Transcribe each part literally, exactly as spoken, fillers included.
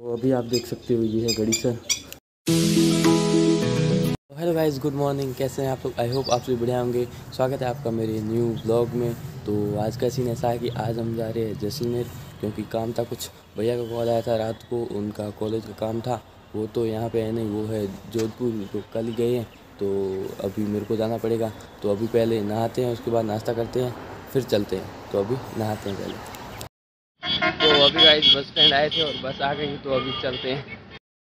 तो अभी आप देख सकते हो ये है Gadisar. Hello guys, good morning. कैसे हैं आप लोग? आई होप आप सभी बढ़िया होंगे। स्वागत है आपका मेरे न्यू ब्लॉग में। तो आज का सीन ऐसा है कि आज हम जा रहे हैं जैसलमेर, क्योंकि काम था कुछ। भैया का कॉल आया था रात को, उनका कॉलेज का काम था। वो तो यहाँ पे है नहीं, वो है जोधपुर, तो कल ही गए हैं। तो अभी मेरे को जाना पड़ेगा। तो अभी पहले नहाते हैं, उसके बाद नाश्ता करते हैं, फिर चलते हैं। तो अभी नहाते हैं पहले। तो अभी गाइस बस स्टैंड आए थे और बस आ गई, तो अभी चलते हैं।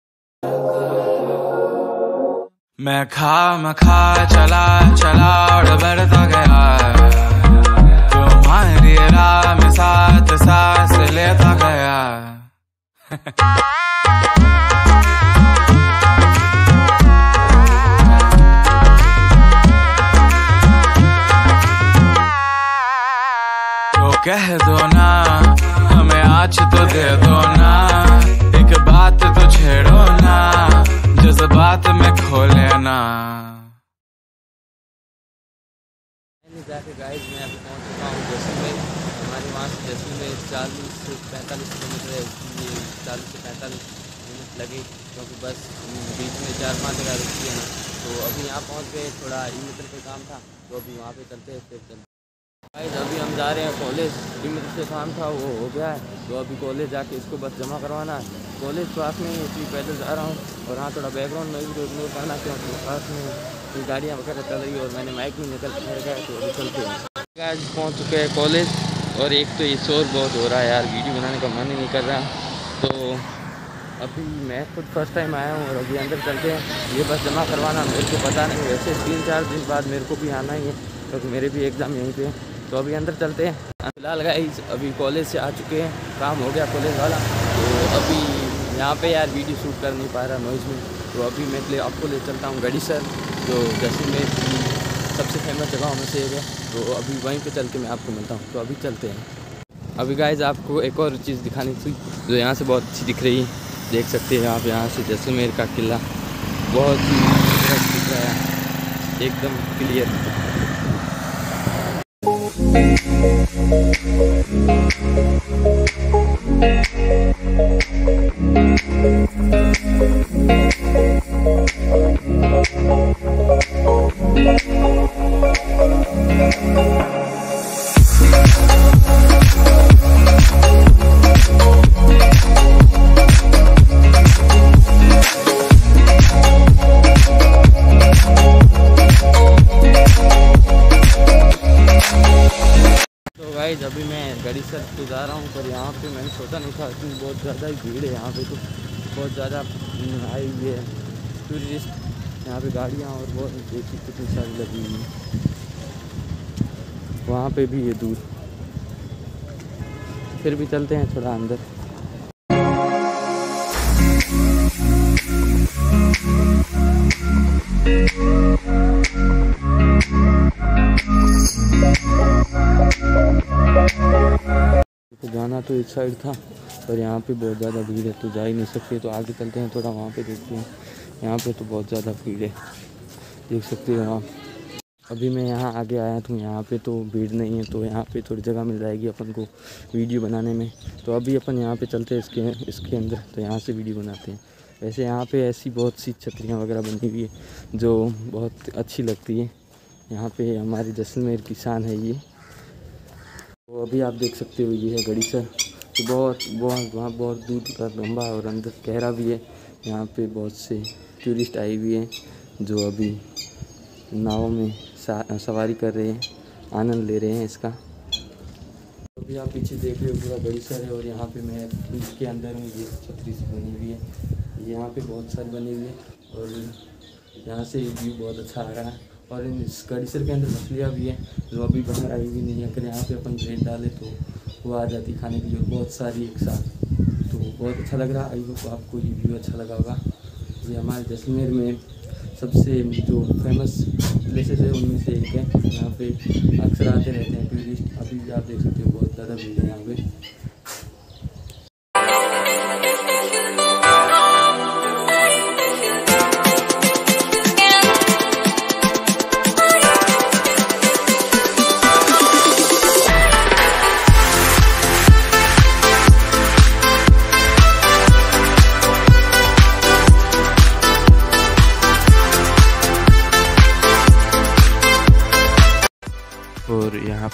मैं खा मैं खा चला चला और बढ़ता गया, तुम्हारी राह में साथ सांस लेता गया। तो कह दो ना, हमें आज तो दे दो ना, एक बात तो छेड़ो ना, जज्बात में खो लेना। जाके गाइस मैं अभी पहुंच चुका हूँ जैसलमेर। हमारे वहाँ से जैसलमेर चालीस से पैंतालीस किलोमीटर है, इसलिए चालीस से पैंतालीस मिनट लगे, क्योंकि बस बीच में चार पाँच जगह रुकती है ना। तो अभी यहाँ पहुँच गए, थोड़ा ई मित्र पे काम था, तो अभी वहाँ पे चलते हैं, फिर चलते गाइस। अभी हम जा रहे हैं कॉलेज। ई मित्र से काम था, वो हो गया है, तो अभी कॉलेज जाके इसको बस जमा करवाना है। कॉलेज पास में ही, इसलिए पैदल जा रहा हूँ। और हाँ, थोड़ा बैकग्राउंड में भी इग्नोर करना, क्योंकि पास में कोई गाड़ियाँ वगैरह चल रही है और मैंने माइक नहीं निकल कर गया, तो अभी चलते हैं। आज पहुँच चुके हैं कॉलेज, और एक तो ये शोर बहुत हो रहा है यार, वीडियो बनाने का मन ही नहीं कर रहा। तो अभी मैं खुद फर्स्ट टाइम आया हूँ और अभी अंदर चलते हैं। ये बस जमा करवाना मेरे को पता नहीं, वैसे तीन चार दिन बाद मेरे को भी आना ही है, क्योंकि मेरे भी एग्ज़ाम यहीं पे है। तो अभी अंदर चलते हैं। फिलहाल गाइस अभी कॉलेज से आ चुके हैं, काम हो गया कॉलेज वाला। तो अभी यहाँ पे यार वीडियो शूट कर नहीं पा रहा नॉइज़ में। तो अभी मैं ले आपको ले चलता हूँ गड़ीसर, जो जैसलमेर की सबसे फेमस जगहों में से एक है। तो अभी वहीं पे चल के मैं आपको मिलता हूँ। तो अभी चलते हैं। अभी गाइस आपको एक और चीज़ दिखानी थी, जो यहाँ से बहुत अच्छी दिख रही है। देख सकते हैं आप यहाँ से जैसलमेर का किला बहुत ही दिख रहा है, एकदम क्लियर। अभी मैं गड़ीसर तो जा रहा हूँ, पर यहाँ पे मैंने सोचा नहीं था कि बहुत ज़्यादा ही भीड़ है यहाँ पे। तो बहुत ज़्यादा आई हुई है टूरिस्ट, यहाँ पे गाड़ियाँ और बहुत देखी कितनी सारी लगी हुई हैं। वहाँ पे भी है दूर, फिर भी चलते हैं थोड़ा अंदर। तो जाना तो इस साइड था, पर यहाँ पे बहुत ज़्यादा भीड़ है, तो जा ही नहीं सकते। तो आगे चलते हैं थोड़ा, वहाँ पे देखते हैं। यहाँ पे तो बहुत ज़्यादा भीड़ है, देख सकते हो आप। अभी मैं यहाँ आगे आया तो यहाँ पे तो भीड़ नहीं है, तो यहाँ पे थोड़ी जगह मिल जाएगी अपन को वीडियो बनाने में। तो अभी अपन यहाँ पे चलते हैं इसके इसके अंदर, तो यहाँ से वीडियो बनाते हैं। वैसे यहाँ पे ऐसी बहुत सी छतरियाँ वगैरह बनी हुई है जो बहुत अच्छी लगती है। यहाँ पे हमारी जैसलमेर की शान है ये। तो अभी आप देख सकते हो ये है गड़ीसर। तो बहुत बहुत वहाँ बहुत दूर का लंबा और अंदर गहरा भी है। यहाँ पे बहुत से टूरिस्ट आए हुए हैं, जो अभी नाव में सवारी कर रहे हैं, आनंद ले रहे हैं इसका। तो अभी आप पीछे देख रहे हो पूरा गड़ीसर है, और यहाँ पे मैं इसके अंदर हूँ। ये छतरी से बनी हुई है, यहाँ पे बहुत सारी बनी हुई है, और यहाँ से व्यू बहुत अच्छा आ रहा है। और इस गड़ीसर के अंदर मछलियाँ भी हैं, जो अभी बाहर आई हुई नहीं है। अगर यहाँ पे अपन ब्रेड डालें तो वो आ जाती खाने के लिए, बहुत सारी एक साथ। तो बहुत अच्छा लग रहा है। आई होप आपको ये व्यू अच्छा लगा होगा। ये हमारे जैसलमेर में सबसे जो फेमस प्लेसेस है उनमें से एक है। यहाँ पे अक्सर आते रहते हैं टूरिस्ट। अभी भी आप देख सकते हो बहुत ज़्यादा भीड़ है यहाँ पे।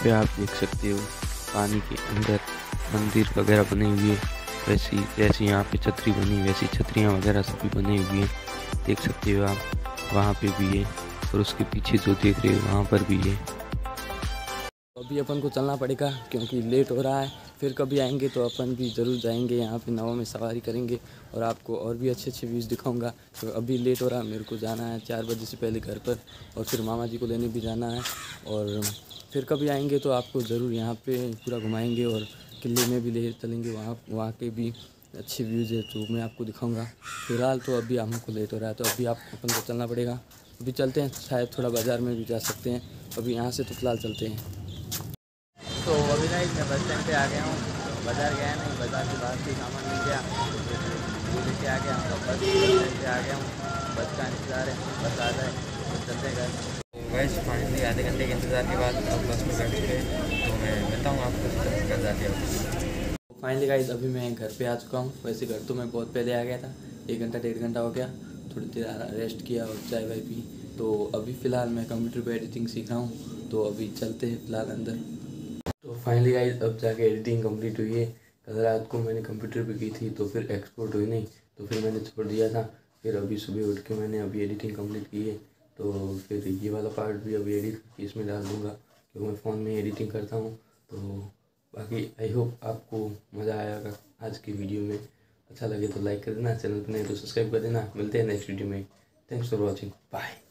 पे आप देख सकते हो पानी के अंदर मंदिर वगैरह बने हुए, वैसी जैसी यहाँ पे छतरी बनी वैसी छतरियाँ वगैरह सभी बनी हुई हैं, देख सकते हो आप। वहाँ पे भी है और उसके पीछे जो देख रहे हो वहाँ पर भी है। अभी अपन को चलना पड़ेगा क्योंकि लेट हो रहा है, फिर कभी आएंगे तो अपन भी ज़रूर जाएंगे यहाँ पे, नाव में सवारी करेंगे और आपको और भी अच्छे अच्छे व्यूज़ दिखाऊंगा। तो अभी लेट हो रहा है, मेरे को जाना है चार बजे से पहले घर पर और फिर मामा जी को लेने भी जाना है। और फिर कभी आएंगे तो आपको ज़रूर यहाँ पे पूरा घुमाएंगे और किले में भी ले चलेंगे, वहाँ वहाँ के भी अच्छे व्यूज़ है जो मैं आपको दिखाऊँगा। फिलहाल तो अभी हमको लेट हो रहा है तो अभी आप अपन को चलना पड़ेगा। अभी चलते हैं, शायद थोड़ा बाज़ार में भी जा सकते हैं। अभी यहाँ से तो फिलहाल चलते हैं। तो अभी ना मैं बस स्टैंड पे आ गया हूँ, बाज़ार गया नहीं, बाज़ार के बाहर से सामान मिल गया वो लेके आ गया और बस स्टैंड पे आ गया हूँ। बस का इंतज़ार है, बस आ जाए तो चलते हैं घर। तो वैसे फाइनली आधे घंटे के इंतज़ार के बाद अब बस में बैठ चुके हैं, तो मैं मिलता हूँ आपको घर जाके। फाइनली गाइस अभी मैं घर पे आ चुका हूँ। वैसे घर तो मैं बहुत पहले आ गया था, एक घंटा डेढ़ घंटा हो गया, थोड़ी देर रेस्ट किया और चाय वाय पी। तो अभी फ़िलहाल मैं कंप्यूटर पे एडिटिंग सीख रहा हूँ, तो अभी चलते हैं फ़िलहाल अंदर। तो फाइनली गाइस अब जाके एडिटिंग कंप्लीट हुई है। कल रात को मैंने कंप्यूटर पे की थी तो फिर एक्सपोर्ट हुई नहीं, तो फिर मैंने छोड़ दिया था। फिर अभी सुबह उठ के मैंने अभी एडिटिंग कंप्लीट की है, तो फिर ये वाला पार्ट भी अभी एडिट करके इसमें डाल दूँगा क्योंकि मैं फ़ोन में एडिटिंग करता हूँ। तो बाकी आई होप आपको मज़ा आएगा आज की वीडियो में। अच्छा लगे तो लाइक कर देना, चैनल पर नहीं तो सब्सक्राइब कर देना। मिलते हैं नेक्स्ट वीडियो में। Thanks for watching, bye.